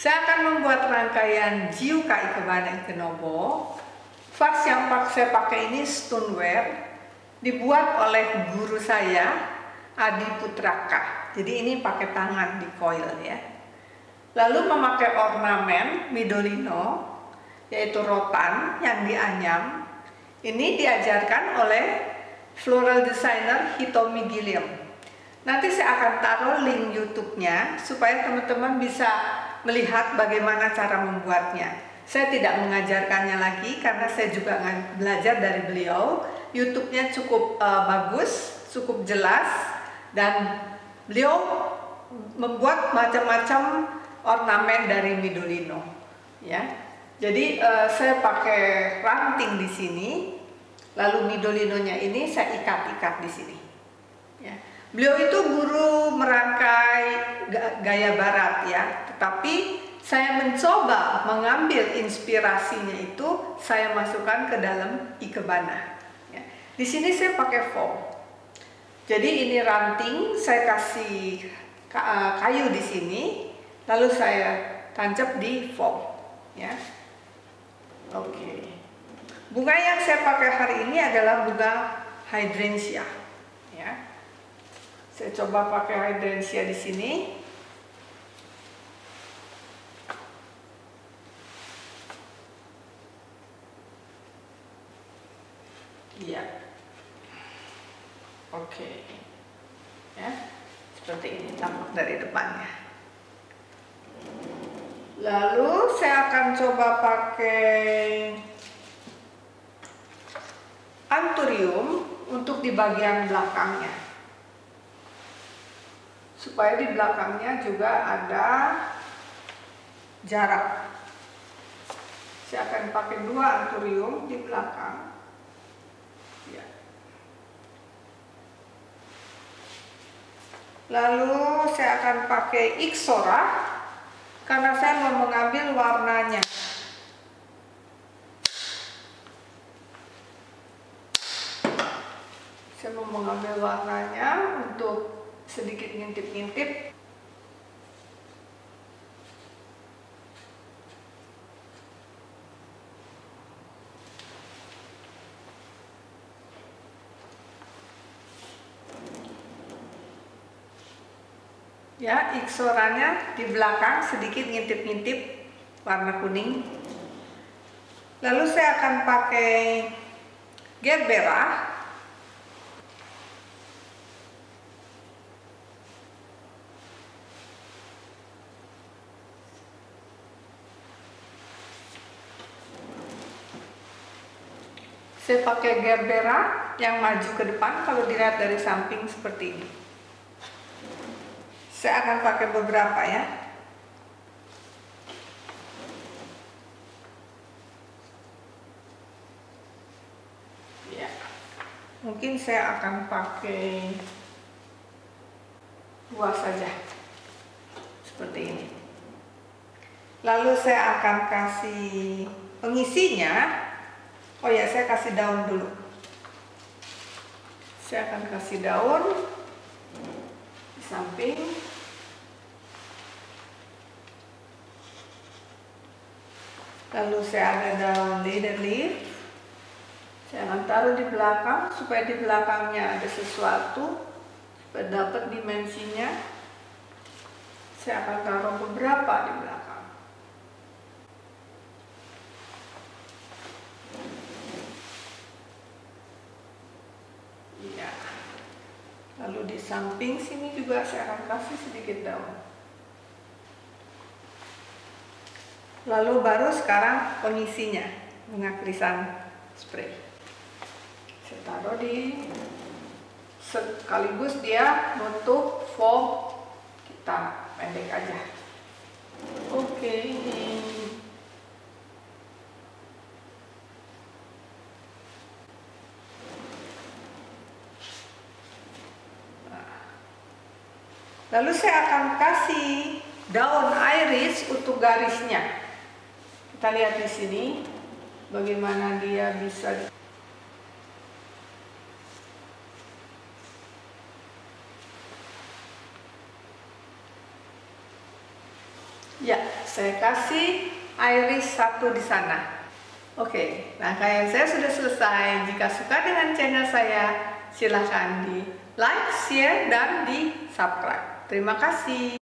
Saya akan membuat rangkaian Jiuka Ikebana Ikenobo. Vas yang saya pakai ini stoneware, dibuat oleh guru saya, Adi Putraka. Jadi ini pakai tangan di coil ya. Lalu memakai ornamen Midolino, yaitu rotan yang dianyam. Ini diajarkan oleh floral designer Hitomi Gilliam. Nanti saya akan taruh link YouTube-nya supaya teman-teman bisa melihat bagaimana cara membuatnya. Saya tidak mengajarkannya lagi karena saya juga belajar dari beliau. YouTube-nya cukup bagus, cukup jelas, dan beliau membuat macam-macam ornamen dari Midolino. Ya, jadi saya pakai ranting di sini, lalu Midolinonya ini saya ikat-ikat di sini. Ya. Beliau itu guru merangkai gaya barat ya, tetapi saya mencoba mengambil inspirasinya itu saya masukkan ke dalam ikebana. Ya. Di sini saya pakai foam. Jadi ini ranting, saya kasih kayu di sini, lalu saya tancap di foam. Ya. Oke. Bunga yang saya pakai hari ini adalah bunga hydrangea. Ya. Saya coba pakai hydrangea di sini. Iya. Oke. Ya. Seperti ini tampak dari depannya. Lalu saya akan coba pakai anthurium untuk di bagian belakangnya. Supaya di belakangnya juga ada jarak. Saya akan pakai 2 anthurium di belakang. Ya. Lalu saya akan pakai Ixora karena saya mau mengambil warnanya. Saya mau mengambil warnanya untuk sedikit ngintip-ngintip. Ya, iksoranya di belakang sedikit ngintip-ngintip warna kuning. Lalu saya akan pakai gerbera. Saya pakai gerbera yang maju ke depan kalau dilihat dari samping seperti ini. Saya akan pakai beberapa ya. Ya. Mungkin saya akan pakai 2 saja. Seperti ini. Lalu saya akan kasih pengisinya. Oh ya, saya kasih daun dulu. Saya akan kasih daun di samping. Lalu saya ada daun leader leaf. Saya akan taruh di belakang supaya di belakangnya ada sesuatu, supaya dapat dimensinya. Saya akan taruh beberapa di belakang. Ya. Lalu di samping sini juga saya akan kasih sedikit daun. Lalu baru sekarang pengisinya, bunga krisan spray. Saya taruh di, sekaligus dia nutup foam, kita pendek aja. Oke, ini. Lalu saya akan kasih daun iris untuk garisnya. Kita lihat di sini bagaimana dia bisa. Ya, saya kasih iris 1 di sana. Oke, rangkaian saya sudah selesai. Jika suka dengan channel saya, silahkan di like, share, dan di subscribe. Terima kasih.